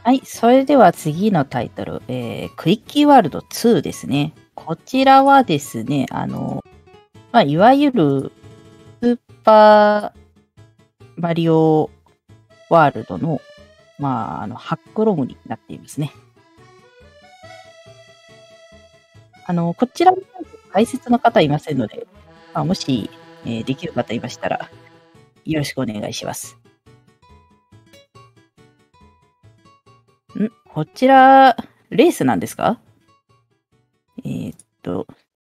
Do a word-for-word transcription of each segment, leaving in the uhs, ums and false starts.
はい、それでは次のタイトル、えー、クイッキーワールドツーですね。こちらはですね、あの、まあ、いわゆるスーパーマリオワールドの、まあ、あの、ハックロムになっていますね。あの、こちらに解説の方いませんので、まあ、もし、えーできる方いましたら、よろしくお願いします。んこちら、レースなんですか？えーっと、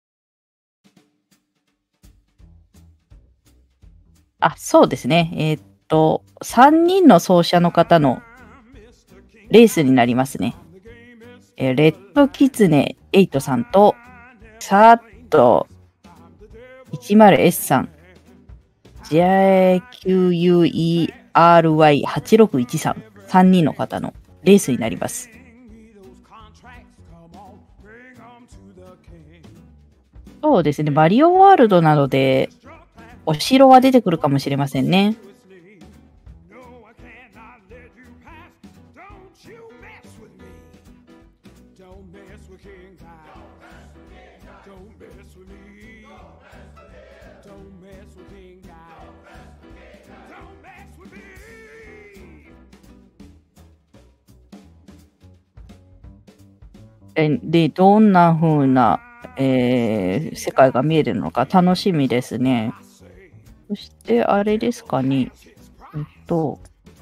あ、そうですね。えーっと、さんにんの走者の方のレースになりますね。えーレッドキツネエイトさんと、サーッと いちまるエス さん、ジェイキューユーイーアールワイはちろくいちさん、さんにんの方のレースになります。そうですね。マリオワールドなので、お城は出てくるかもしれませんね。えで、どんな風な、えー世界が見えるのか楽しみですね。そしてあれですかね。えっと、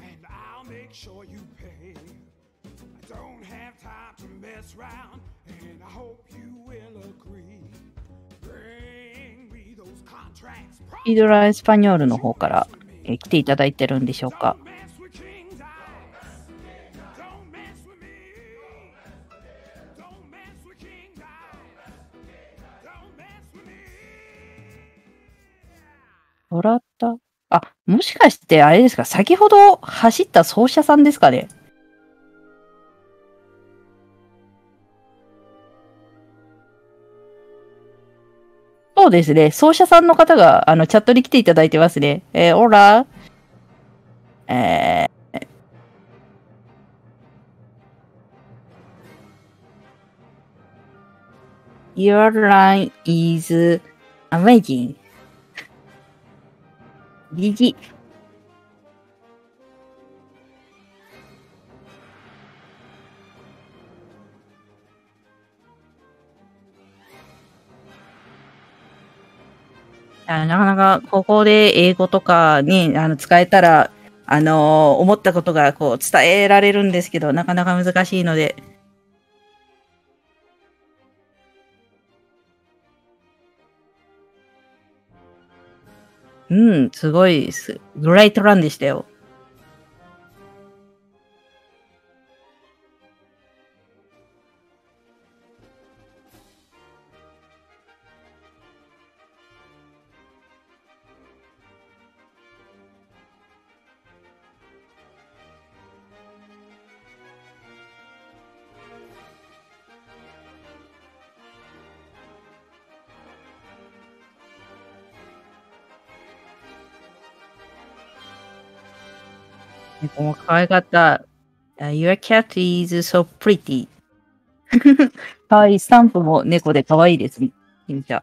イドラ・エスパニョールの方から、えー来ていただいてるんでしょうか。もらった。あ、もしかしてあれですか、先ほど走った走者さんですかね。そうですね。走者さんの方が、あの、チャットに来ていただいてますね。えー、オラ、えー、Your line is amazing. ギギ。あなかなか、ここで英語とかに、あの、使えたら、あのー思ったことが、こう、伝えられるんですけど、なかなか難しいので。うん、すごいす、グレートランでしたよ。この可愛かった。Your cat is so pretty. 可愛いスタンプも猫で可愛いですね。みちゃん。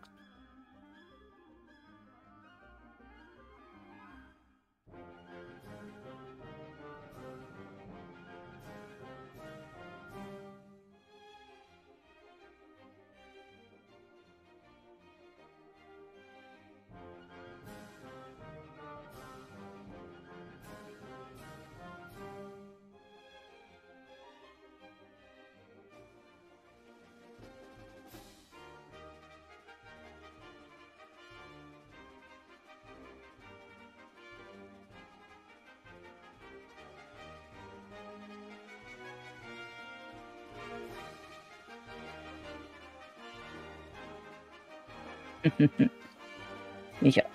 よいしょ。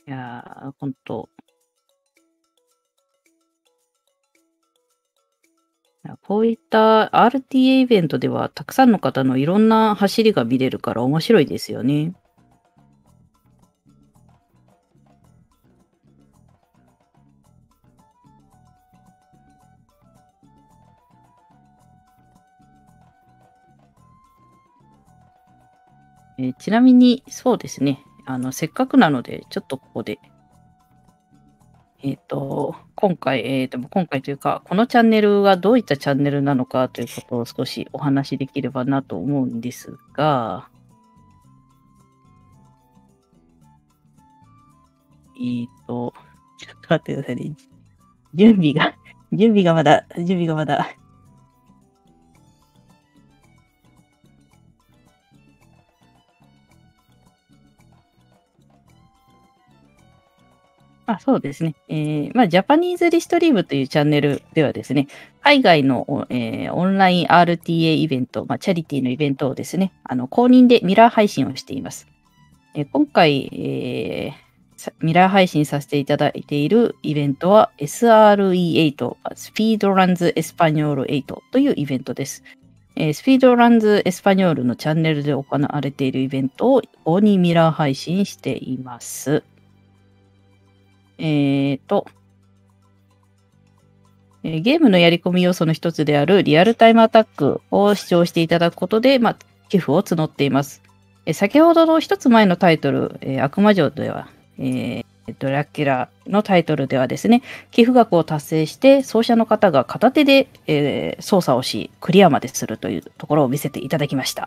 いやー、ほんと。こういった アールティーエー イベントでは、たくさんの方のいろんな走りが見れるから面白いですよね。えーちなみに、そうですね。あの、せっかくなので、ちょっとここで、えっと、今回、えっと、今回というか、このチャンネルがどういったチャンネルなのかということを少しお話しできればなと思うんですが、えっと、ちょっと待ってくださいね。準備が、準備がまだ、準備がまだ。あ、そうですね。えー、まあ、ジャパニーズリストリームというチャンネルではですね、海外の、おえーオンライン アールティーエー イベント、まあ、チャリティーのイベントをですね、あの、公認でミラー配信をしています。えー今回、えーさミラー配信させていただいているイベントは エスアールイーエイト、スピードランズエスパニョールエイトというイベントです。えースピードランズエスパニョールのチャンネルで行われているイベントを公認ミラー配信しています。えーと、えーゲームのやり込み要素の一つであるリアルタイムアタックを視聴していただくことで、まあ、寄付を募っています。えー先ほどの一つ前のタイトル、えー悪魔城では、えードラキュラのタイトルではですね、寄付額を達成して、奏者の方が片手で、えー操作をし、クリアまでするというところを見せていただきました。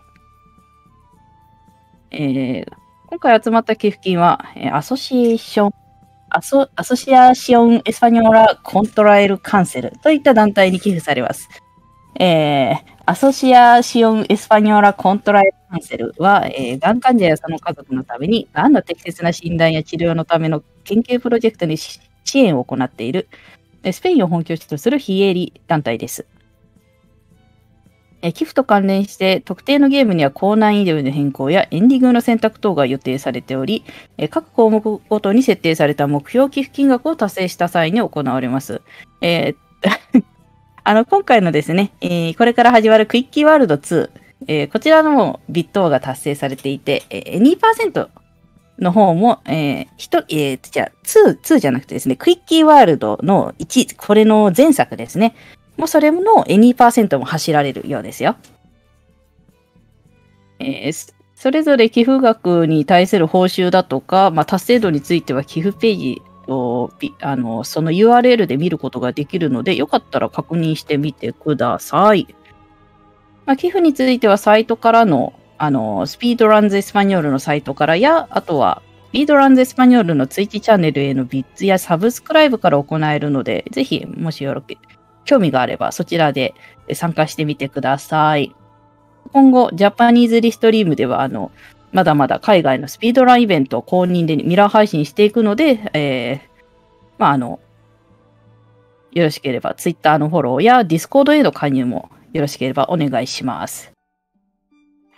えー今回集まった寄付金は、えーアソシエーションアソアソシアシオン・エスパニョーラ・コントラエル・カンセルといった団体に寄付されます。えー、アソシアシオン・エスパニョーラ・コントラエル・カンセルは、えー、がん患者やその家族のために、がんの適切な診断や治療のための研究プロジェクトに支援を行っている、スペインを本拠地とする非営利団体です。え寄付と関連して特定のゲームには高難易度の変更やエンディングの選択等が予定されており、え各項目ごとに設定された目標寄付金額を達成した際に行われます。えーあの今回のですね、えーこれから始まるクイッキーワールドツー、えーこちらのもビットが達成されていて、えー、にパーセントの方も、えー、ひとえー、じゃあ、ツー、ツーじゃなくてですね、クイッキーワールドのいち、これの前作ですね。もうそれのにパーセントも走られるようですよ。えーそれぞれ寄付額に対する報酬だとか、まあ、達成度については寄付ページをあのその ユーアールエル で見ることができるので、よかったら確認してみてください。まあ、寄付についてはサイトからの、あのスピードランズエスパニョールのサイトからや、あとはスピードランズエスパニョールのツイッチチャンネルへのビッツやサブスクライブから行えるので、ぜひもしよろけ興味があればそちらで参加してみてください。今後、ジャパニーズリストリームでは、あの、まだまだ海外のスピードランイベントを公認でミラー配信していくので、えー、まあ、あの、よろしければ Twitter のフォローや Discord への加入もよろしければお願いします。はい。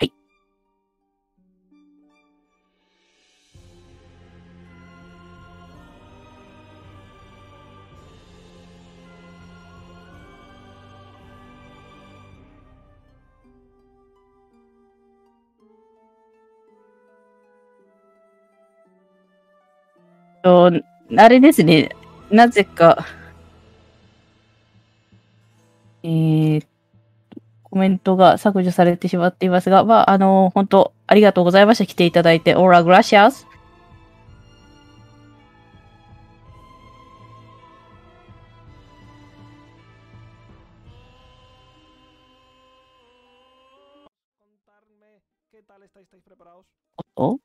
と、あれですね。なぜか、えー、コメントが削除されてしまっていますが、まあ、あの、本当ありがとうございました。来ていただいて。オーラグラシアス。お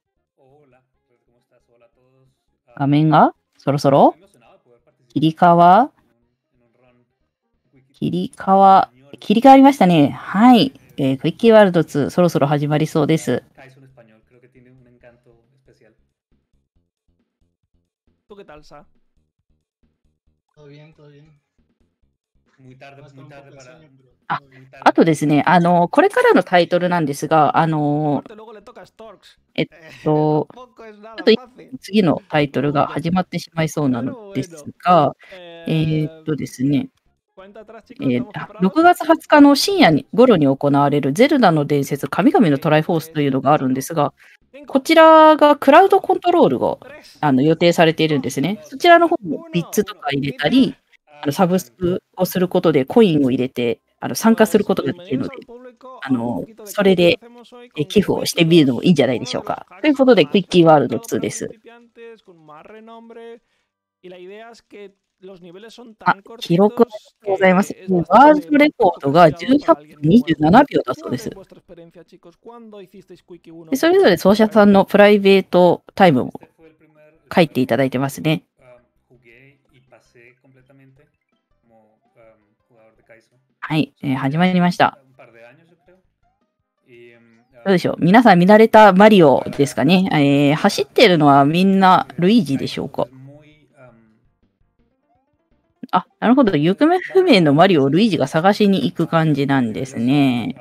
画面がそろそろ切り替わ切り替わ、切り替わりましたね。はい。えー、クイッキーワールドツー、そろそろ始まりそうです。 ¿Tú qué tal, Sa? Todo bien, todo bien. あ、あとですね、あの、これからのタイトルなんですが、あの、えっと、ちょっとい次のタイトルが始まってしまいそうなのですが、えーっとですね、えーあ、ろくがつはつかの深夜に頃に行われるゼルダの伝説神々のトライフォースというのがあるんですが、こちらがクラウドコントロールがあの予定されているんですね。そちらの方もビッツとか入れたり、あのサブスクをすることでコインを入れて、あの参加することができるので、あの、それでえ寄付をしてみるのもいいんじゃないでしょうか。ということで、クイッキーワールドツーです。あ、記録ありがとうございます。もうワールドレコードがじゅうはっぷんにじゅうななびょうだそうです。で、それぞれ奏者さんのプライベートタイムも書いていただいてますね。はい、えー始まりました。どうでしょう。皆さん見慣れたマリオですかね。えー走ってるのはみんなルイージでしょうか。あ、なるほど。行方不明のマリオをルイージが探しに行く感じなんですね。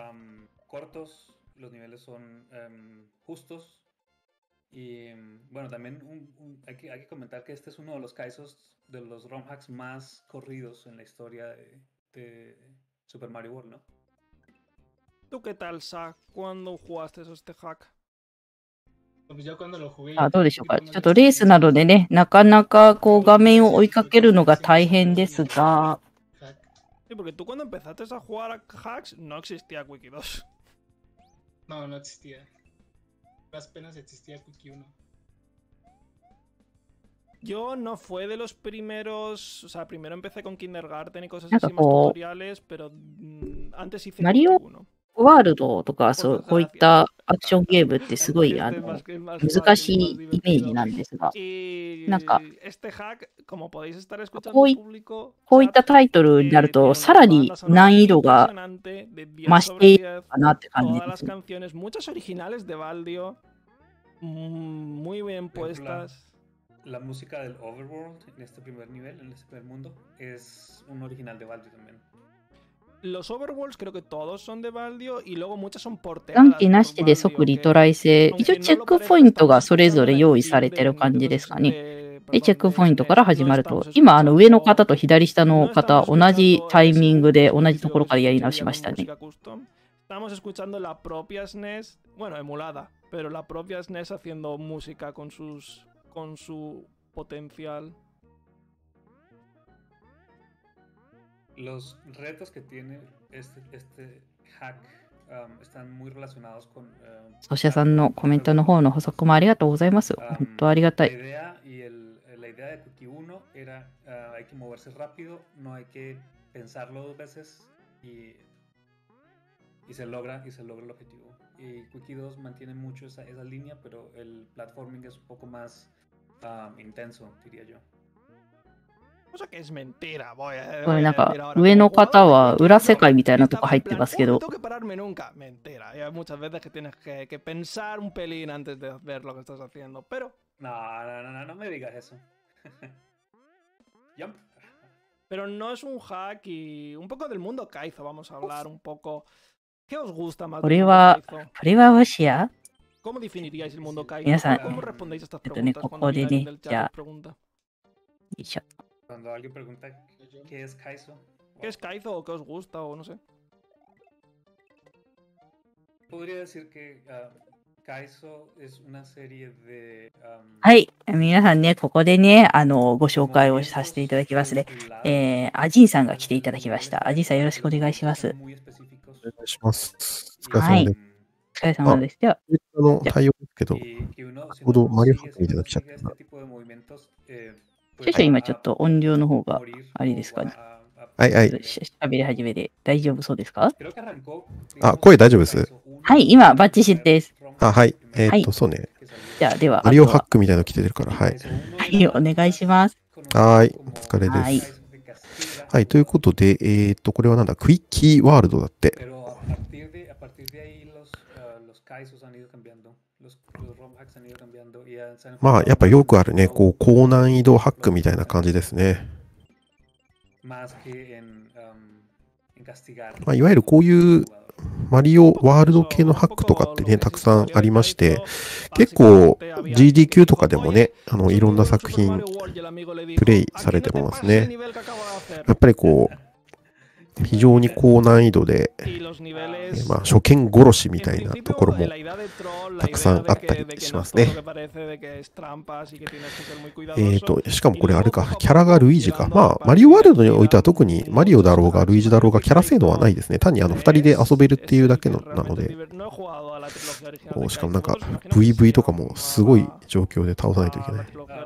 Y em, bueno, también un- un- hay que, hay que comentar que este es uno de los casos de los ROM hacks más corridos en la historia de, de Super Mario World, ¿no? ¿Tú qué tal, Sa? ¿Cuándo jugaste este hack? Pues yo cuando lo jugué あ、 ya どう tenía でしょう un か。 poquito ちょ más っ de とレース experiencia などで en ね、なかなかこう画面を追いかけるのが大変ですが、 hack. Sí, porque tú cuando empezaste a jugar a hacks no existía Quickie dos. No, no existía. Apenas existía Quickie uno. Yo no fue de los primeros. O sea, primero empecé con Kindergarten y cosas Naka así más ko- tutoriales, pero mm, antes hice Mario Quickie uno. ワールドとか、そう、 Por こういっ desgracia. たアクションゲームってすごい、 Porque あ este es の、 más, es más 難 fácil し y más いイメージ divertido. なんですが、 Y なんか、 este hack, como podéis estar escuchando こう el い público, こういった chat, タイトルになる eh, と、 tiene さ una ら banda に sonora 難易度が impresionante de 10 増し sobre ている 10. かなって感じ Todas で las すね。 canciones, muchas originales de Baldio, mm, muy bien Por ejemplo, la, puestas. la música del Overworld en este primer nivel, en este primer mundo, es un original de Baldi también. Los Overworlds creo que todos son de Baldio y luego muchas son 短 porteadas 期な por しで即 Baldio, リ que トライ制、一応 aunque チェ no ッ lo クポ parezca, イントが estamos それぞれ escuchando 用 del 意さ theme れてる de 感じ Nintendo ですかね。 de, で、チェッ perdón, ク de ポイントから SNES. 始 No まると、 estamos 今、あの、上の方 escuchando, と左下の no 方、 estamos 同じ escuchando タ el イミン S グで Q 同じところからやり que 直し llaman ましたね。 música custom. Estamos escuchando la propia S N E S, bueno, emulada, pero la propia S N E S haciendo música con sus con su potencial. Los retos que tiene este, este hack um, están muy relacionados con. Um, 奏者さんのコメントの方の補足もありがとうございます。本当ありがた la い。 idea y el, la idea de Quickie uno era uh, hay que moverse rápido, no hay que pensarlo dos veces y, y se logra y se logra el objetivo. Y Quickie dos mantiene mucho esa, esa línea, pero el platforming es un poco más um, intenso, diría yo. Cosa que es mentira, voy a, これ voy なん a か decir ahora. 上 Como の方 jugador は de Quickie, 裏世 no, 界みたいなとこ estaba 入 en って plan, ますけ "Oh, no ど、 tengo que pararme nunca". Mentira. Y hay muchas veces que tienes que, que pensar un pelín antes de ver lo que estás haciendo. Pero, No, no, no, no, no me digas eso. Jump. pero no es un hack y un poco del mundo Kaizo vamos a hablar un poco. ¿Qué os gusta más こ del れ mundo は、 Kaizo? これはもしや ¿Cómo definiríais el mundo Kaizo? Mira, sa- ¿Cómo, cómo respondéis a estas えっとね、 preguntas こ cuando こで alguien ね、 del じ chat ゃ os あ、 pregunta? よいしょ。 Cuando alguien pregunta qué es Kaizo, ¿Qué es Kaizo o qué os gusta o no sé? podría decir que uh, Kaizo es una serie de. Um, はい。皆さんね、ここでね、あの、ご紹介をさせていただきますね。えー、アジンさんが来ていただきました。アジンさんよろしくお願いします。 お願いします。お疲れはい様です。 お疲れ様です。では、 ツイッターの対応ですけど、 y que uno, si ちょうど uno マリオハッ sigue, クみ si たいな uno の来ちゃっ sigue たな。 este tipo de movimientos, eh, 少 pues 々今 va ちょっ a と音量の方が morir あれで o すか va ね。 a- a- はいはい。 ししゃべり始めで大丈夫そうですか？ Creo que arrancó, あ、 digamos, 声大丈夫です。 Kaizo uno, はい、今、バッチシです ROM あ、はい。 hack えはいーっと、そうね。 que salió. じゃあ、では、 マリオハッあとは、 クみたいなの来てるから、はい。 Kaizo uno は era い、お願いします。 はい、 conocido お como 疲れではい。 す。 Kaizo de Castilla, はい、ということで、えーっと、これはなんだ、クイッキーワールドだって。 pero a partir de, a partir de ahí los, uh, los Kaizos han ido cambiando, los, los ROM hacks han ido cambiando y han- se han まあ、 enfocado やっぱ más よ en くあるね、こう、 flow, 高難易度ハック flow みたいな感じですね。 más que en, um, en castigar まあ、いわゆるこういうマリオワールド系のハックとかってね、たくさんありまして、結構 ジーディー 級とかでもね、あのいろんな作品プレイされてますね。やっぱりこう、非常に高難易度で、えーまあ、初見殺しみたいなところもたくさんあったりしますね。えっと、しかもこれあれか、キャラがルイージか。まあ、マリオワールドにおいては特にマリオだろうがルイージだろうがキャラ性能はないですね。単にあのふたりで遊べるっていうだけのなので、おしかもなんか ブイブイ とかもすごい状況で倒さないといけない。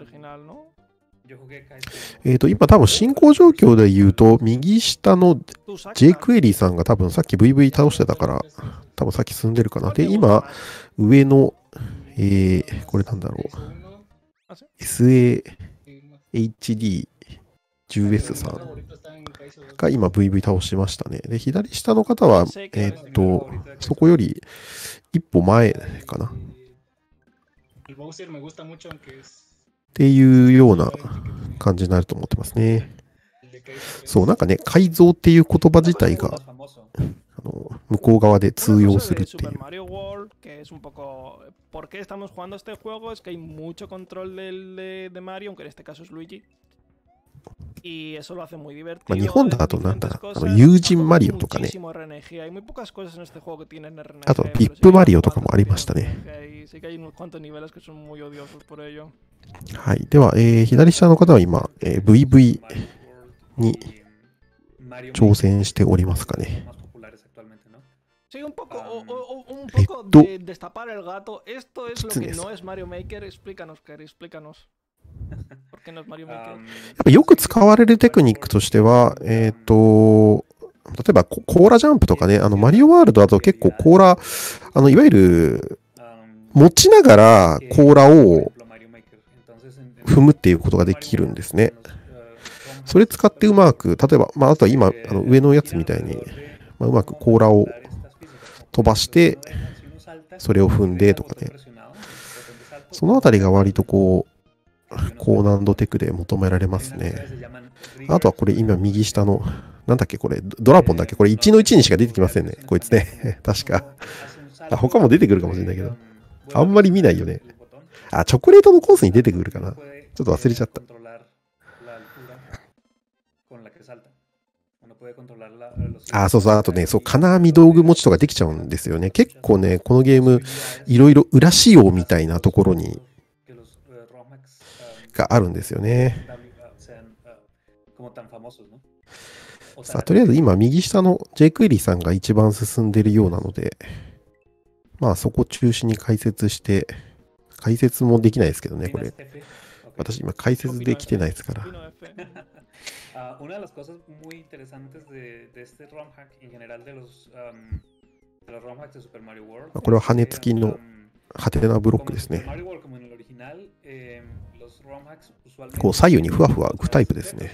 えっと、今多分進行状況で言うと、右下の J クエリーさんが多分さっき ブイブイ 倒してたから、多分さっき進んでるかな。で、今、上の、えー、これなんだろう。エスエーエイチディーじゅうエス さんが今 ブイブイ 倒しましたね。で、左下の方は、えっと、そこより一歩前かな。っていうような感じになると思ってますね。そう、なんかね、改造っていう言葉自体があの向こう側で通用するっていう。まあ、日本だとなんだ、あの友人マリオとかね、あとピップマリオとかもありましたね。はい。では、えー、左下の方は今、えー、ブイブイ に挑戦しておりますかね。 Sí, un poco, o, o, un poco de destapar el gato. Esto es lo que no es Mario Maker. Explícanos, Kerry, explícanos. ¿Por qué no es Mario Maker? やっぱよく使われるテクニックとしては、えっと、例えばコーラジャンプとかね、あのマリオワールドだと結構コーラ、あのいわゆる持ちながらコーラを踏むっていうことができるんですね。それ使ってうまく、例えば、まあ、あとは今、あの上のやつみたいに、まあ、うまくコーラを飛ばして、それを踏んでとかね。そのあたりが割とこう、高難度テクで求められますね。あとはこれ今右下の、なんだっけこれ、ドラポンだっけこれいちのいちにしか出てきませんね。こいつね。確か。あ、他も出てくるかもしれないけど。あんまり見ないよね。あ、チョコレートのコースに出てくるかな。ちょっと忘れちゃった。あ、そうそう、あとね、そう、金網道具持ちとかできちゃうんですよね。結構ね、このゲーム、いろいろ裏仕様みたいなところに、があるんですよね。さあ、とりあえず今、右下の J クエリーさんが一番進んでるようなので、まあ、そこ中心に解説して、解説もできないですけどね、これ。私、今、解説できてないですから。 Uh, una de las cosas muy interesantes de, de este ROM hack en general de los, um, de los ROM hacks de Super Mario World これは羽根付きのハテナブロックですね。こう左右にふわふわ浮くタイプですね。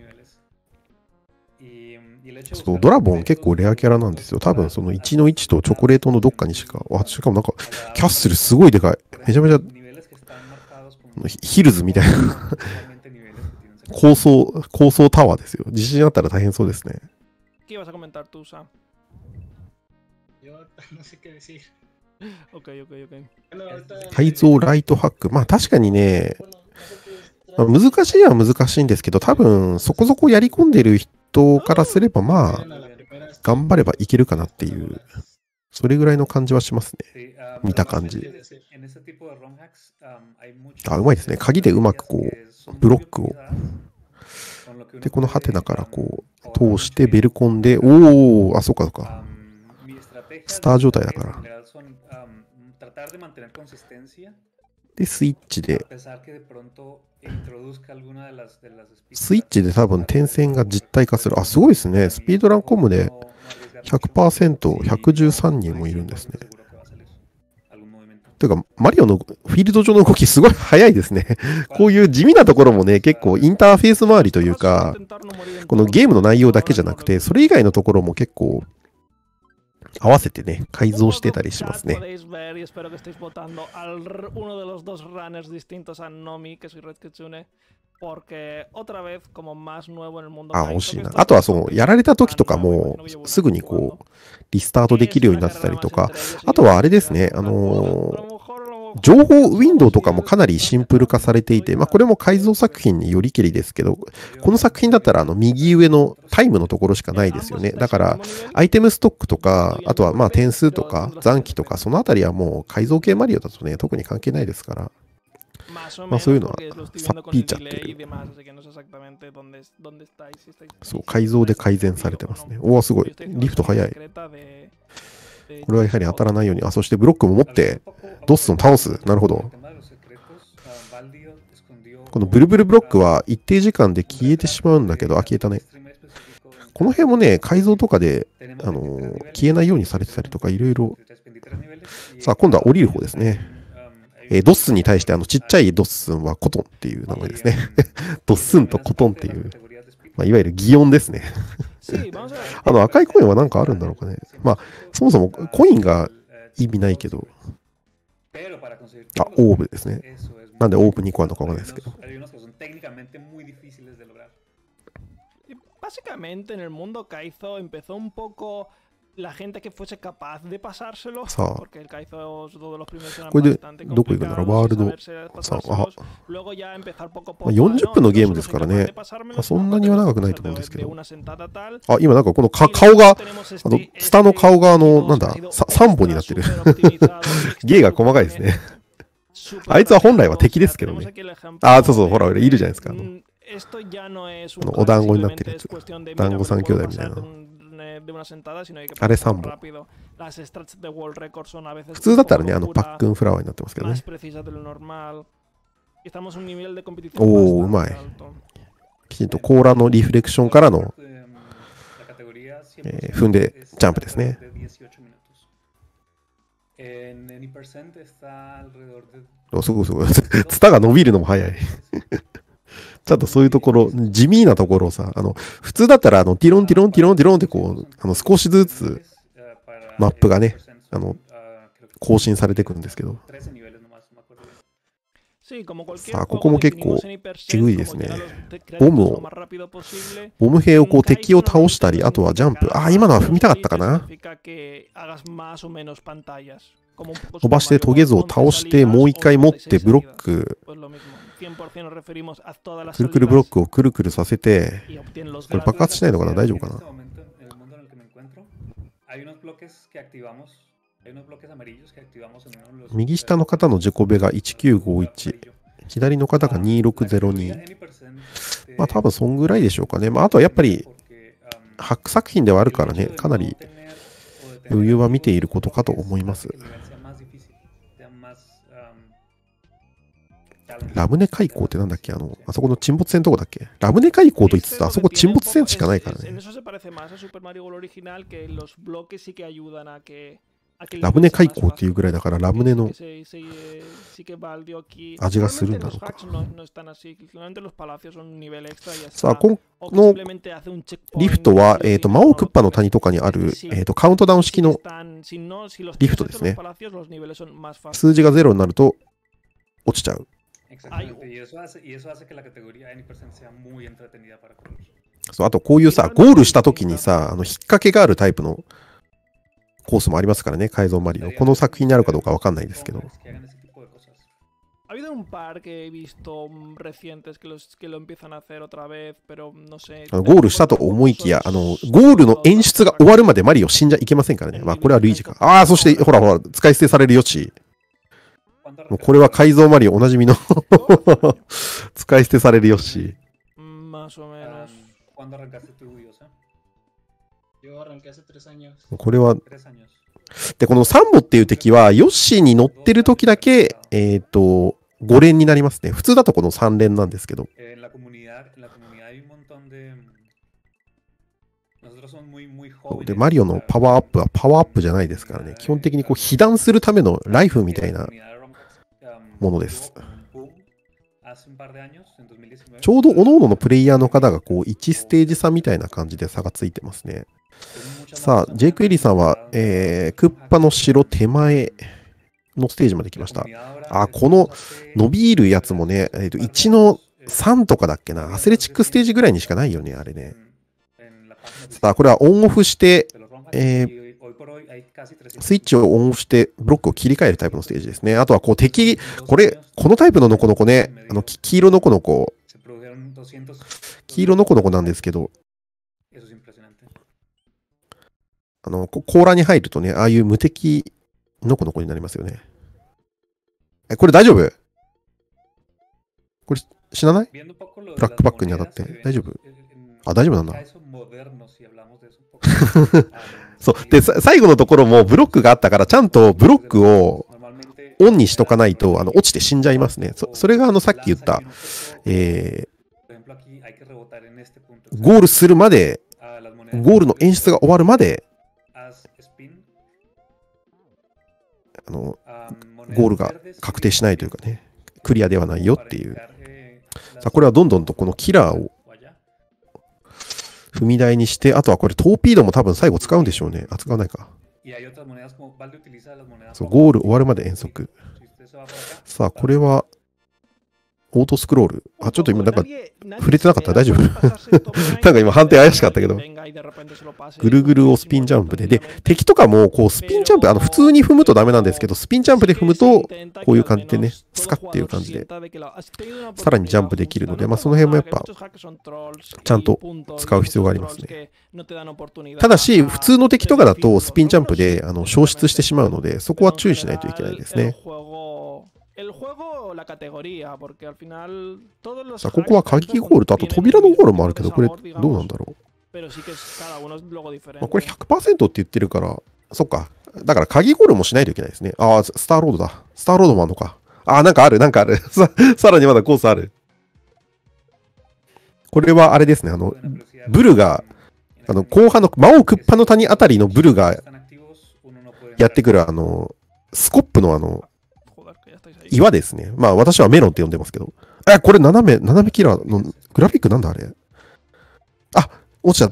そう、ドラゴン結構レアキャラなんですよ。多分そのいちのいちとチョコレートのどっかにしか。あ、しかもなんかキャッスルすごいでかい。めちゃめちゃヒルズみたいな。高層、高層タワーですよ。地震あったら大変そうですね。改造ライトハック。まあ確かにね、難しいは難しいんですけど、多分そこそこやり込んでる人からすればまあ、頑張ればいけるかなっていう、それぐらいの感じはしますね。見た感じ。あ、うまいですね。鍵でうまくこう、ブロックを。で、このハテナからこう、通してベルコンで、おお、あ、そうかそうか。スター状態だから。で、スイッチで、スイッチで多分点線が実体化する。あ、すごいですね。スピードランコムで ひゃくパーセント、ひゃくじゅうさんにんもいるんですね。というか、マリオのフィールド上の動きすごい速いですね。こういう地味なところもね、結構インターフェース周りというか、このゲームの内容だけじゃなくて、それ以外のところも結構合わせてね、改造してたりしますね。 porque otra vez como más nuevo en el mundo あ、 Kaizo, 惜しい que な。 esto あとは es その、 complicado, やられた時とか no も no llevo すぐに nada こ jugando. う、リスタートできるようになってたりとか、あとはあれですね、あのー、情報ウィンドウとかもかなりシンプル化されていて、まあこれも改造作品によりけりですけど、この作品だったらあの右上のタイムのところしかないですよね。だからアイテムストックとか、あとはまあ点数とか残機とか、そのあたりはもう改造系マリオだとね、特に関係ないですから、まあそういうのはさっぴいちゃってる。そう、改造で改善されてますね。おお、すごい。リフト早い。これはやはり当たらないように。あ、そしてブロックも持って、ドッスン倒す。なるほど。このブルブルブロックは一定時間で消えてしまうんだけど、あ、消えたね。この辺もね、改造とかで、あのー、消えないようにされてたりとか、いろいろ。さあ、今度は降りる方ですね。えー、ドッスンに対してあのちっちゃいドッスンはコトンっていう名前ですね。ドッスンとコトンっていう、まあ、いわゆる擬音ですね。あの赤いコインは何かあるんだろうかね。まあ、そもそもコインが意味ないけど。あ、オーブですね。なんでオーブにこあるのかわかんないですけど。 Básicamente en el mundo Kaizo empezó un poco la gente que fuese capaz de pasárselo, さあ、 porque el Kaizo es uno de los primeros que eran これで bastante どこ行くんだろう。ワールド complicados, さん、あ、 pasárselos, luego ya empezar poco a まあ poco, よんじゅっぷんの no, ゲー no ムで solo す soy から capaz ね de。pasármelo, まあ、そんなには長くないと思うんですけ de ど。 una sentada tal, あ、今なんかこのか y 顔 luego が、 tenemos あの este- 下の顔があの、 este なんだ que ha sido ささんぼんになってる。 ultra superoptimizado, 芸が細かいですね。 super あいつは本来は敵ですけど tenemos ね。 aquí el ejemplo あ、そうそう、ほら、 de- いるじゃないですか。あの Mm, esto ya no es あ un のお団子になってる simplemente や es つ。 cuestión de 団 mira, 子 me 三 lo 兄 puedo 弟みたい pasar de な。 un- de una sentada, sino hay que あれ pasar さんぼん。 rápido. Las strats de World Record son a veces 普通だったらね、あ un の poco パック locura, ンフラワーになってますけど más ね。 precisas de lo normal. Y estamos a un nivel de competición おー、うま bastante い。 alto. きちんと甲羅のリフレクションからの、えー踏んでジャンプですね。お、すごいすごい。ツタが伸びるのも早い。ちゃんとそういうところ、地味なところをさ、あの、普通だったら、あの、ティロンティロンティロンティロンってこう、あの、少しずつ、マップがね、あの、更新されてくるんですけど。さあ、ここも結構、えぐいですね。ボムを、ボム兵をこう敵を倒したり、あとはジャンプ。ああ、今のは踏みたかったかな。飛ばしてトゲ図を倒して、もう一回持ってブロック、くるくるブロックをくるくるさせて、これ爆発しないのかな、大丈夫かな。右下の方の自己ベがいちきゅうごいち、左の方がにろくゼロに。まあ多分そんぐらいでしょうかね。まああとはやっぱり、ハック作品ではあるからね、かなり余裕は見ていることかと思います。ラムネ海溝ってなんだっけ、あの、あそこの沈没船のとこだっけ。ラムネ海溝と言ってた、あそこ沈没船しかないからね。ラムネ海溝っていうぐらいだから、ラムネの味がするんだろうか。さあ、このリフトは、えっと、魔王クッパの谷とかにある、えっと、カウントダウン式のリフトですね。数字がゼロになると落ちちゃう。そう、あとこういうさ、ゴールした時にさ、あの引っ掛けがあるタイプのコースもありますからね、改造マリオ。この作品にあるかどうかわかんないですけど。ゴールしたと思いきや、あの、ゴールの演出が終わるまでマリオ死んじゃいけませんからね。まあ、これはルイージか。ああ、そして、ほらほら、使い捨てされるよし。もうこれは改造マリオおなじみの使い捨てされるよし。これは、で、このサンボっていう敵は、ヨッシーに乗ってる時だけ、えっと、ご連になりますね。普通だとこのさん連なんですけど。で、マリオのパワーアップはパワーアップじゃないですからね。基本的にこう被弾するためのライフみたいなものです。ちょうど各々のプレイヤーの方がこういちステージ差みたいな感じで差がついてますね。さあ、ジェイク・エリーさんは、えー、クッパの城手前のステージまで来ました。あ、この伸びるやつもね、えー、といちのさんとかだっけな。アスレチックステージぐらいにしかないよね、あれね。さあ、これはオンオフして、えー、スイッチをオンオフして、ブロックを切り替えるタイプのステージですね。あとは、こう、敵、これ、このタイプのノコノコね、あの、黄色ノコノコ、黄色ノコノコなんですけど、あの、甲羅に入るとね、ああいう無敵ノコノコになりますよね。え、これ大丈夫？これ死なない？ブラックパックに当たって大丈夫？あ、大丈夫なんだ。そう。で、最後のところもブロックがあったから、ちゃんとブロックをオンにしとかないと、あの、落ちて死んじゃいますね。そ, それが、あの、さっき言った、えー、ゴールするまで、ゴールの演出が終わるまで、あの、ゴールが確定しないというかね、クリアではないよっていう。さあ、これはどんどんとこのキラーを踏み台にして、あとはこれトーピードも多分最後使うんでしょうね。あ、使わないか。そう、ゴール終わるまで遠足。さあ、これは、オートスクロール。あ、ちょっと今なんか触れてなかった？大丈夫？なんか今判定怪しかったけど。ぐるぐるをスピンジャンプで。で、敵とかもこうスピンジャンプ、あの普通に踏むとダメなんですけど、スピンジャンプで踏むと、こういう感じでね、スカっていう感じで、さらにジャンプできるので、まあその辺もやっぱ、ちゃんと使う必要がありますね。ただし、普通の敵とかだとスピンジャンプであの消失してしまうので、そこは注意しないといけないですね。さあ、ここは鍵ゴールと、あと扉のゴールもあるけど、これどうなんだろう。まあ、これ ひゃくパーセント って言ってるから、そっか。だから鍵ゴールもしないといけないですね。ああ、スターロードだ。スターロードもあるのか。ああ、なんかある、なんかある。さ, さらにまだコースある。これはあれですね。あの、ブルが、あの、後半の魔王クッパの谷あたりのブルがやってくる、あの、スコップのあの、岩ですね。まあ私はメロンって呼んでますけど。え、これ斜め、斜めキラーのグラフィックなんだあれ。あ、落ちちゃった。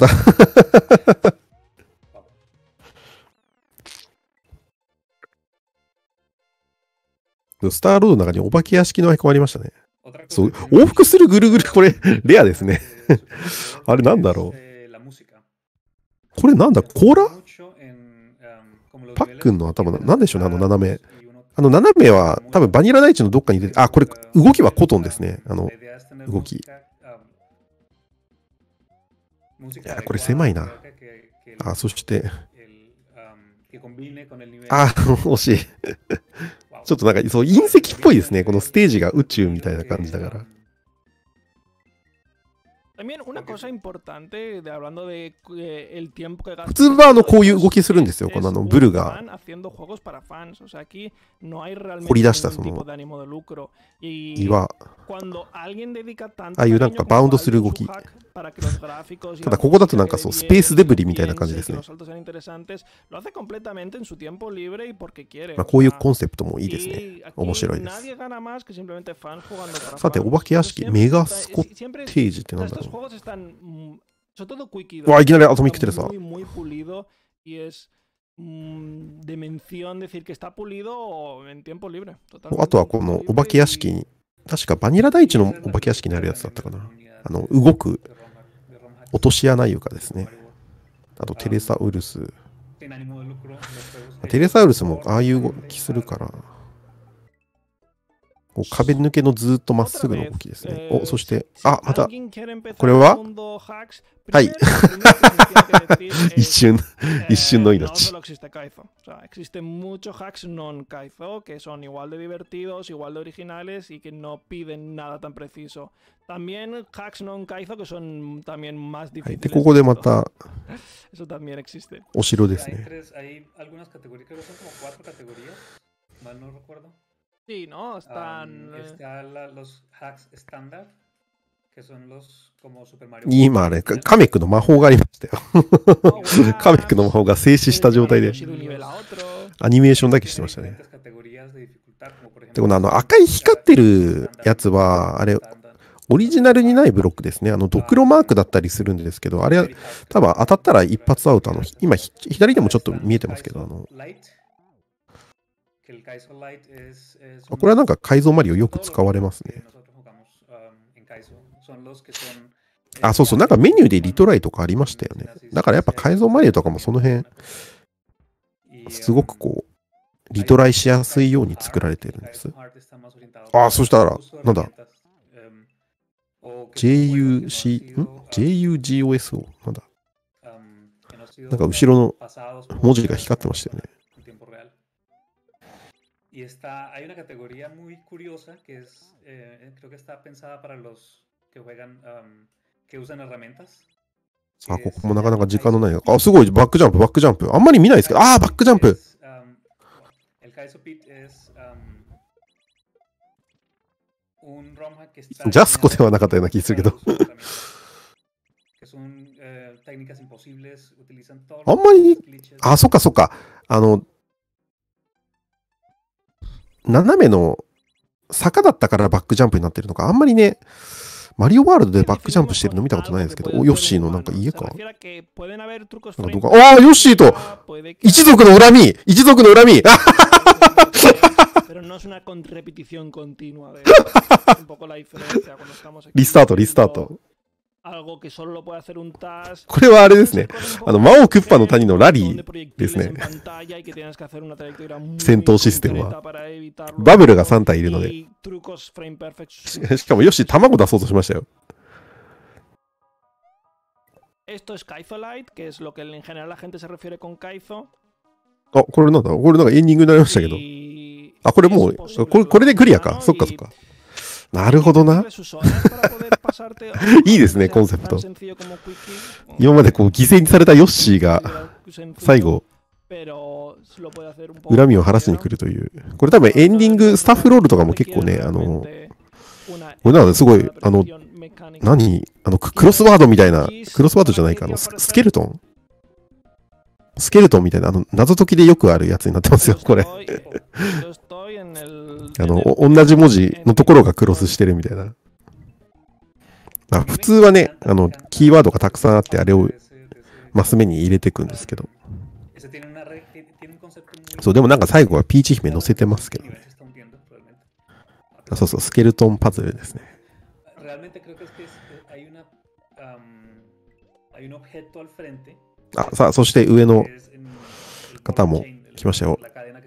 スターロードの中にお化け屋敷のアイコンありましたね。そう、往復するぐるぐる、これ、レアですね。あれなんだろう。これなんだ、甲羅？パックンの頭、なんでしょうね、あの斜め。あの斜めは多分バニラナイチのどっかに出て、あ、これ動きはコトンですね。あの、動き。いや、これ狭いな。あ、そして、あ、惜しい。ちょっとなんか、そう、隕石っぽいですね。このステージが宇宙みたいな感じだから。普通はあのこういう動きするんですよ、このあのブルが掘り出したその岩、ああいうなんかバウンドする動き。ただここだとなんかそうスペースデブリみたいな感じですね。まあこういうコンセプトもいいですね。面白いです。さて、お化け屋敷メガスコッテージってなんだろう。うわ、いきなりアトミックテレサ。あとはこのお化け屋敷に、確かバニラ大地のお化け屋敷にあるやつだったかな。あの、動く落とし穴床ですね。あとテレサウルス。テレサウルスもああいう動きするから。こう壁抜けのずっとまっすぐの動きですね。お、そして、あ、また、これははい。一瞬、一瞬の命。 Existen muchos hacks non Kaizo que son igual de divertidos, igual de originales y que no piden nada tan preciso. También hacks non Kaizo que son también más difíciles. で、ここでまた、 Eso también existe. お城ですね。 Hay algunas categorías, creo que son como cuatro categorías, mal no recuerdo. Sí, ¿no? Están. Um, están la, los hacks estándar, que son los como Super Mario. 今あれ、カメックの魔法がありましたよ。カメックの魔法が静止した状態で、アニメーションだけしてましたね。で、このあの赤い光ってるやつは、あれ、オリジナルにないブロックですね。あの、ドクロマークだったりするんですけど、あれは多分当たったら一発アウト。あの、今、左でもちょっと見えてますけど、あの、これはなんか改造マリオよく使われますね。 Kaizo. Son los que son あ、そうそう、なんかメニューでリトライとかありましたよね。だからやっぱ改造マリオとかもその辺、すごくこう、リトライしやすいように作られてるんです。あ、そしたら、なんだ ジェイユーシー、ん ジェイユージーオーエスオー なんだなんか後ろの文字が光ってましたよね。 Y está, hay una categoría muy curiosa que es, eh, creo que está pensada para los que juegan, um, que usan herramientas. あ、ここもなかなか時間のない。あ、すごい、バックジャンプ、バックジャンプ。あんまり見ないですけど、あー、バックジャンプ。 El Kaizo Pit es un ROM hack que está ジャスコではなかったような気するけど。あんまり、あ、そっかそっか。あの、斜めの坂だったからバックジャンプになってるのか、あんまりね、マリオワールドでバックジャンプしてるの見たことないんですけど、お、ヨッシーのなんか家かなんかどうか、ああ、ヨッシーと一族の恨み一族の恨みリスタート、リスタート。これはあれですね。あの、魔王クッパの谷のラリーですね。戦闘システムは。バブルがさん体いるので。しかも、よし、卵出そうとしましたよ。あ、これなんだこれなんかエンディングになりましたけど。あ、これもう、これ、これでクリアか。そっかそっか。なるほどな。いいですね、コンセプト。今までこう犠牲にされたヨッシーが最後、恨みを晴らしに来るという。これ多分エンディング、スタッフロールとかも結構ね、あの、これなんかすごい、あの、何あの、クロスワードみたいな、クロスワードじゃないか、あの、ススケルトンスケルトンみたいな、あの、謎解きでよくあるやつになってますよ、これ。あの、同じ文字のところがクロスしてるみたいな。まあ、普通はね、あの、キーワードがたくさんあって、あれをマス目に入れていくんですけど。そう、でもなんか最後はピーチ姫乗せてますけどね。あ、そうそう、スケルトンパズルですね。あ、さあ、そして上の方も来ましたよ。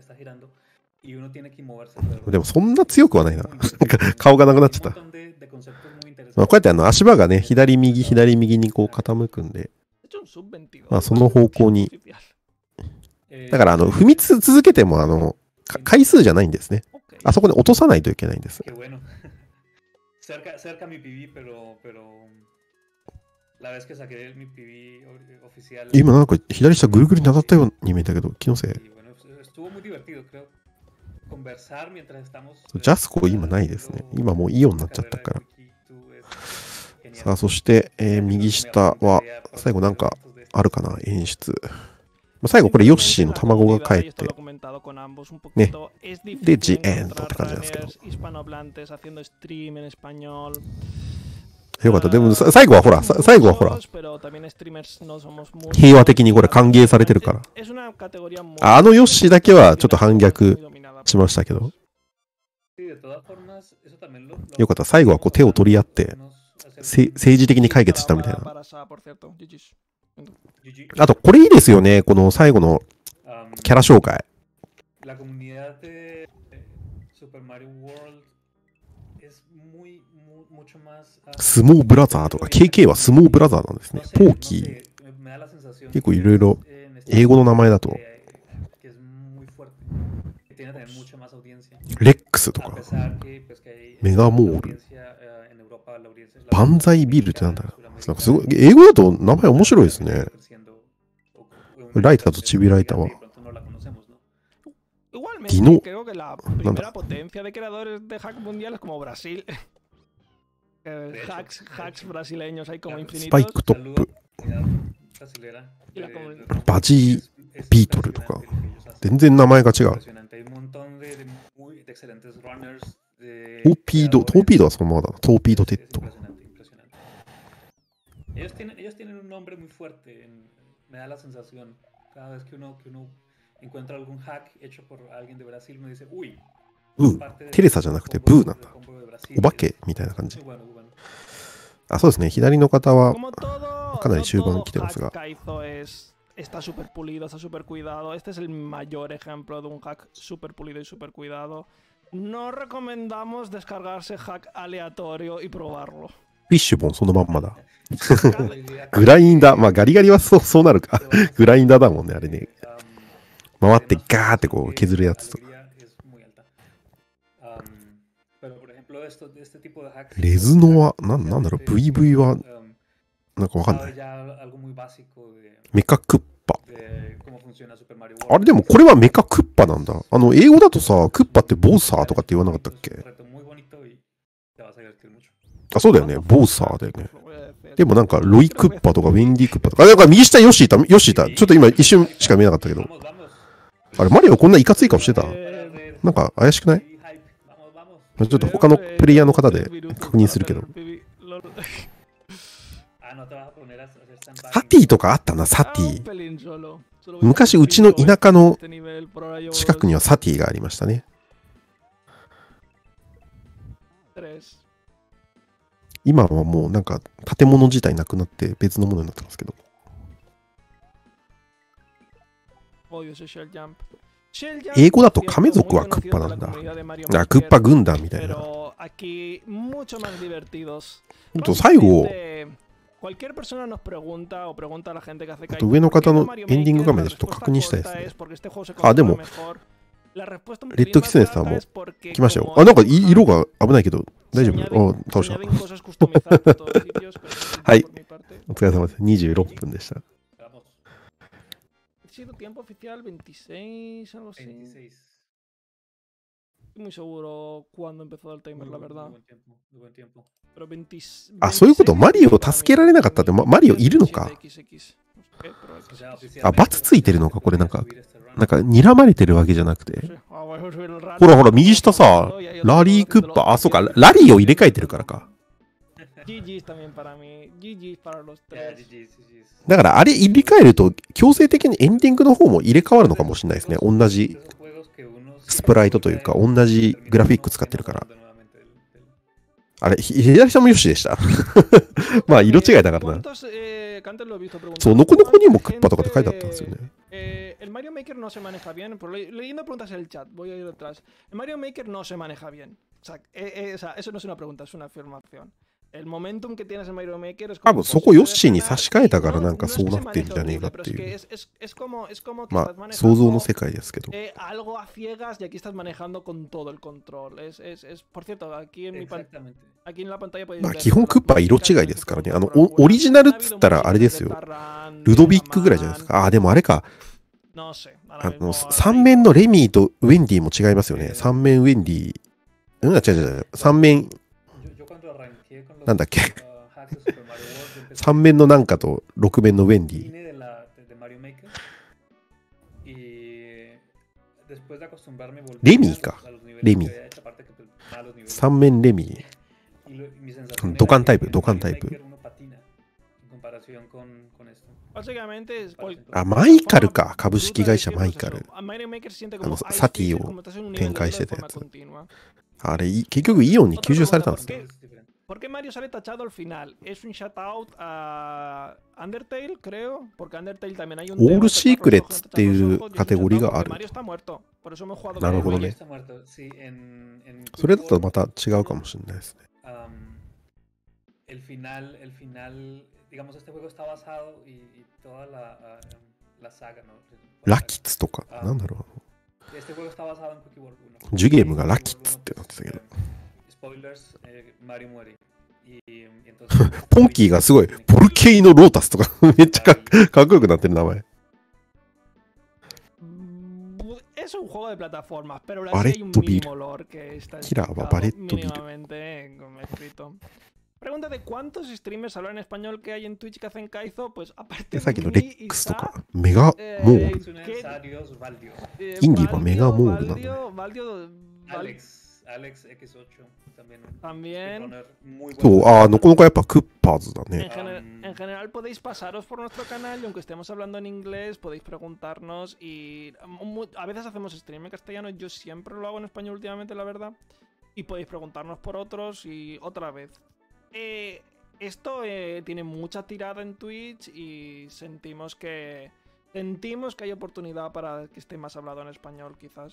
でもそんな強くはないな。顔がなくなっちゃった。まあ、こうやってあの足場がね、左右左右にこう傾くんで、まあその方向に。だからあの踏み続けてもあの回数じゃないんですね。あそこで落とさないといけないんです。今なんか左下ぐるぐるに当たったように見えたけど、気のせい。ジャスコ今ないですね。今もうイオンになっちゃったから。さあ、そして、えー、右下は、最後なんかあるかな演出。最後これヨッシーの卵が帰って、ね。で、ジエンドって感じなんですけど。よかった。でも最後はほら、最後はほら、平和的にこれ歓迎されてるから。あのヨッシーだけはちょっと反逆しましたけど。よかった。最後はこう手を取り合って、政治的に解決したみたいな。あと、これいいですよね。この最後のキャラ紹介。スモーブラザーとか、ケーケー はスモーブラザーなんですね。ポーキー。結構いろいろ英語の名前だと。レックスとか、メガモール、バンザイビルってなんだろう。なんかすごい、英語だと名前面白いですね。ライターとチビライターは。ディノ、なんだ。スパイクトップ、バジービートルとか、全然名前が違う。トーピード、トーピードはそのままだな。トーピードテッド。 Ellos tienen, ellos tienen un nombre muy fuerte, en, me da la sensación, cada vez que uno, que uno encuentra algún hack hecho por alguien de Brasil, uno dice, uy, ブー、テレサじゃなくてブーなんだ。お化けみたいな感じ。 あ、そうですね。左の方は、 Como todo, かなり no 終盤 todo 来てますが。 hack Kaizo es, está súper pulido, está súper cuidado. Este es el mayor ejemplo de un hack súper pulido y súper cuidado. No recomendamos descargarse hack aleatorio y probarlo. フィッシュボンそのまんまだ。 La idea グラインダー、まあガリガリはそうそうなるか。グラインダーだもんね、あれね。 um, 回ってガーってこう削るやつとか。 alegría es muy alta. Um, pero por ejemplo, esto, este tipo de hacks, レズノは、なんなんだろう、ブイブイ は um, なんかわかんな sabe い。 ya algo muy básico de, メカクッパ。 de cómo funciona Super Mario あれでもこれはメカクッパなんだ。あの、英語だとさ、クッパってボーサーとかって言わなかったっけ？ reto muy bonito y te vas a divertir mucho. あ、そうだよね。ボーサーだよね。でもなんか、ロイクッパとかウェンディクッパとか。あ、なんか右下ヨッシーいた、ヨッシーいた。ちょっと今一瞬しか見えなかったけど。 Vamos, vamos. あれ、マリオこんないかつい顔してた？ Eh, なんか怪しくない？ Hype. Vamos, vamos. まあちょっと他のプレイヤーの方で確認するけど。 Ah, no te vas a poner a hacer sandbagging. サティとかあったな、サテ Ah, ィ un。pelín solo. Solo voy a 昔 decir うちの que 田舎の este nivel por ahora llevo 近くにはサティがありましたね。 tres. 今はもうなんか建物自体なくなって別のものになってますけど。 Odio ese Shell Jump. Shell Jump, 英語だと por cierto, 亀族 muy はクッパ conocido なん por だ。 la comunidad de Mario あ、クッパ Maker, 軍団みたいな。ちょ pero aquí mucho más divertidos. っと最後、 Básicamente, cualquier persona nos pregunta o pregunta a la gente que hace あと上の方のエンディング画面でちょっと確認したいですね。 あ、でも、レッドキツネさんも来ましたよ。あ、なんかい色が危ないけど、大丈夫？あ、倒した。はい。お疲れ様です。にじゅうろっぷんでした。 Vamos. sido tiempo oficial veintiséis, algo así. veintiséis. Estoy muy seguro cuándo empezó el timer, Muy la buen- verdad. muy buen tiempo, muy buen tiempo. Pero veinte, あ、そういうこと？マリオを助けられなかったって、まマリオいるのか？ veintisieteエックスエックス。No sé qué, pero O sea, X X. あ、罰ついてるのかこれなんか、 subir este run. なんか睨まれてるわけじゃなくて。 Sí. Ah, voy a subir el run. ほらほら、右下さ、ラリークッパ、あ、そうか、ラリーを入れ替えてるからか。 G G's también para mí. G G's para los Ya, tres. G G, G G. だからあれ入れ替えると、強制的にエンディングの方も入れ替わるのかもしれないですね。同じ Esos juegos que uno スプライトというか、同じグラフィック使ってるから。 nuevamente del- del- あれ、ひ左下もヨッシーでした。まあ、色違いだからな。 ¿Cuántos, eh, que antes lo he visto preguntar, そう、ノコノコにもクッ ¿cuánta パとかって書いてあったん gente- ですよね。 Eh, el Mario Maker no se maneja bien. Por le- leyendo preguntas en el chat, voy a ir detrás. El Mario Maker no se maneja bien. O sea, eh, eh, o sea, eso no es una pregunta, es una afirmación. El momentum que tienes en Mario Maker es 多 como 分そこヨッ posible シーに frenar 差し替えたから y なんか no- そう no es な que ってん se じゃねえ maneje かっ horrible, て pero いう。 es que es, es, es como, es como que ま estás あ、想像 manejando の世界ですけど。 eh, algo a ciegas y aquí estás manejando con todo el control. Es, es, es, por cierto, aquí en mi pan- Exactamente. aquí en la pantalla podéis まあ、 ver 基本 las クッパは色違 modificaciones いですからね。 que あの、 fueron オオリジナルっ algunas. つったらあれですよ。ルドビックぐらいじゃないですか。ああ、でもあれか。 No sé, あ ahora の、 mismo 三面のレミーとウェンディも違いますよね。三面ウェンディ。うん、違う違う違う。三面、 Yo, yo cuando arranqué con los なんだっけ。 uh, hacks de Super Mario World, yo empecé 三面のなんかと六面のウェンディ。 cine de, la, de, de Mario Maker y después de acostumbrarme volví Remy, a los- ka. a los niveles Remy. que había hecho, aparte que, pues, malos niveles. 三面レミー。 Y, lo- y mi sensación Dokkan era que type, en Dokkan Mario type. Maker uno patina en comparación con, con esto. Básicamente es cual- あ、マイカルか。株式会社マイカル。 A Mario Maker se siente あ como の、 ice サティ skater, を como estás en un nivel 展 de 開 hielo し de てたや forma つ。 continua. あれ、い結局イオンに吸収されたんですね。 Es diferente. ¿Por qué Mario sale tachado al final? Es un shoutout a Undertale, creo. Porque Undertale también hay un. All tema de Secrets tachar los ojos, っていう tachar los ojos, y es un カテゴリーが shoutout ある。 porque Mario está muerto. Por eso hemos jugado なるほど con ね。 Está muerto. Sí, en, en それだと Quick また World, 違うかもしれないですね。 um, el final, el final, digamos, este juego está basado y, y toda la, uh, la saga, ¿no? ラキッツとか、なんだろ Este juego está basado en Cookie World う。ジュゲームがラキッツってなってたけど。 Spoilers, eh, Mario muere. Y, y entonces, ポンキーがすごい、ボルケイノロータスとか、めっちゃかっかっこよくなってる名前。 Mm, Es un juego de plataformas, pero ahora sí Barretto hay un Beer. mínimo lore que está Kira, explicado Barretto Beer. mínimamente como escrito. Pregunta de cuántos streamers hablan español que hay en Twitch que hacen Kaizo, pues aparte で、さっきの de レ mí ックスと está か、メガモール。 Tsunes, Arios, Valdio. eh, インディはメガモールなんだね。 Valdio, Valdio, Val- Alex, Alex エックスエイト también. un También. speedrunner muy そう、 bueno. ああ、のこのこやっぱクッパーズだ En, ね。 gener- Um, en general podéis pasaros por nuestro canal y aunque estemos hablando en inglés podéis preguntarnos y mu- a veces hacemos stream en castellano, yo siempre lo hago en español últimamente, la verdad, y podéis preguntarnos por otros y otra vez. Eh, esto eh, tiene mucha tirada en Twitch y sentimos que sentimos que hay oportunidad para que esté más hablado en español, quizás.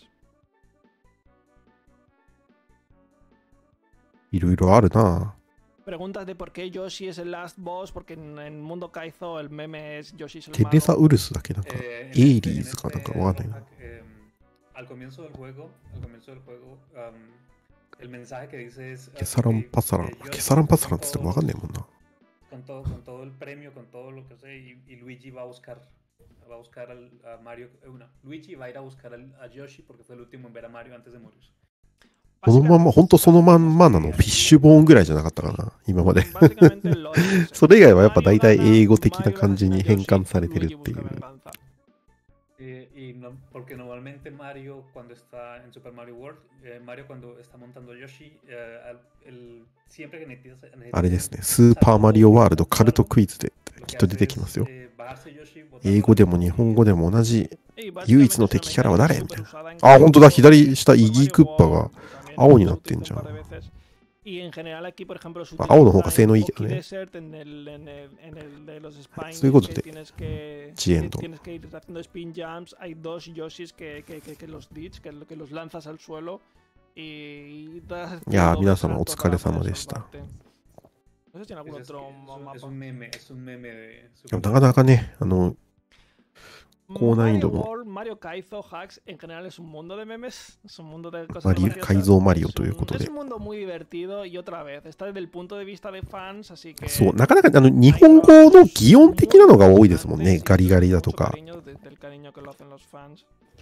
いろいろあるな。 Preguntas de por qué Yoshi es el last boss, porque en el mundo Kaizo el meme es Yoshi es el テレサ malo. ウルスだけなんか、 Eh, エ en イ este, リ en ーズかなんか este わかんないな。 hack, eh, al comienzo del juego, al comienzo del juego, um, el mensaje que dice es ケサラン ok, パサラン eh,。Yoshi ケサランパサラン con って言ってもわ todos かんねえ los- もんな。 con todo, con todo el premio, con todo lo que sé, y, y Luigi va a buscar, va a buscar al, a Mario, eh, una, Luigi va a ir a buscar al, a Yoshi porque fue el último en ver a Mario antes de morir. このまんま、ほんとそのまんまなの。フィッシュボーンぐらいじゃなかったかな、今まで。 Básicamente el lore es ese. それ以外はやっぱ大体 Mario gana, 英語的な Mario 感じに asesina a 変 Yoshi, 換されてる Luigi ってい busca う。 venganza. Eh, y no, porque normalmente Mario cuando está en Super Mario World, eh, Mario cuando está montando Yoshi, eh, al- el, siempre que necesitas, あ necesitas れですね、スーパーマリオワールドカルトクイズで lo き que っと hace 出てきますよ。 es, eh, bajarse Yoshi, botarlo 英語で al も piso 日 y- 本語でも同じ。 Y 唯一の básicamente 敵キャラは誰みたいな。 es una mecánica あ、ほんとだ、 súper 左下、イ usada en ギー Mario クッパ World, が que también 青に se なってん utiliza じゃ un par de ん。 veces. Y en general aquí, por ejemplo, se まあ青の方 utiliza が性 en 能いいけど Cookie ね。 Desert, en el, en el, en el de los spines, そういうこと que で、 tienes que, 遅延 que と。 tienes que ir haciendo spin jumps. Hay dos Yoshis que, que, que, que los ditch, que, que los lanzas al suelo y das いやー、 dobles 皆様お saltos 疲れ para poder 様でした。 salvarte. No sé si en algún Es, es, otro que es un, es mapa. un meme, es un meme de で Super もなかなかね、あの、高難易 Mario 度の World, Mario Kaizo, Hacks, en general es un mundo de memes, es un mundo de cosas マリオ graciosas. 改造マリオ Es という un, こと es で。 un mundo muy divertido y otra vez, está desde el punto de vista de fans, así que そう、なかなかあの日本語の擬音的なのが多いですもんね。ガリガリだとか。 cariño de- del cariño que lo hacen los fans.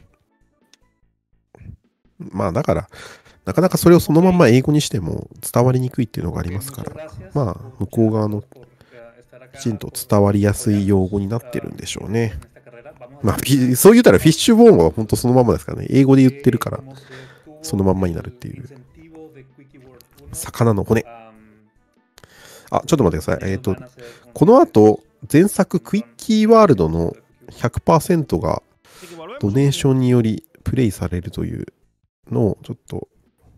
まあだから、なかなかそれをそのまんま英語にしても伝わりにくいっていうのがあり Ok, ますか muchas ら、 gracias まあ por- 向こう側の por, eh, estar acá, きちんと por- 伝わりやすい por 用語にな apoyarnos, ってるんでしょう ah, ね。 en esta carrera. Vamos a まあ、 hacer フィそう言うたらフィッシュボーンは本当そのまんまですからね。英語で言ってるから、 como se tuvo そのまんまになるっていう。 el incentivo de Quickie World ウン魚の骨。 um, あ、ちょっと待ってください。えっ ellos と、 van a hacer un- この後、前作クイッキーワールドの ひゃくパーセントが Así que volvemos ド un ネーショ poquito. ンによりプレイされるというのをちょっと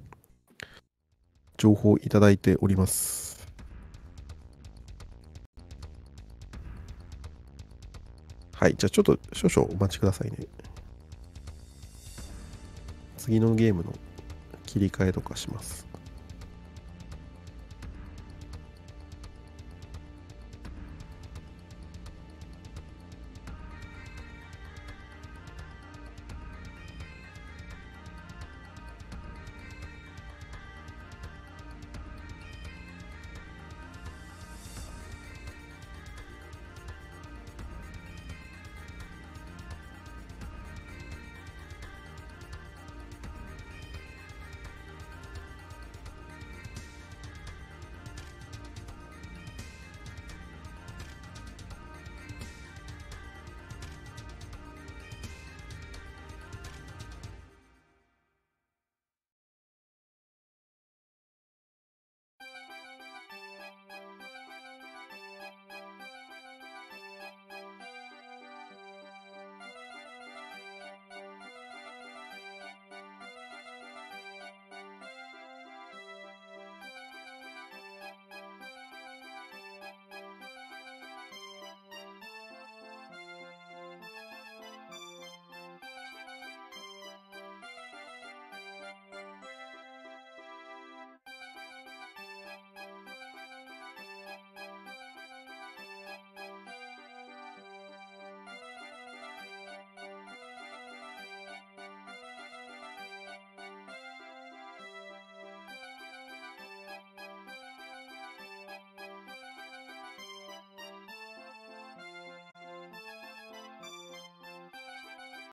情報いただいております。はい、じゃあちょっと少々お待ちくださいね。次のゲームの切り替えとかします。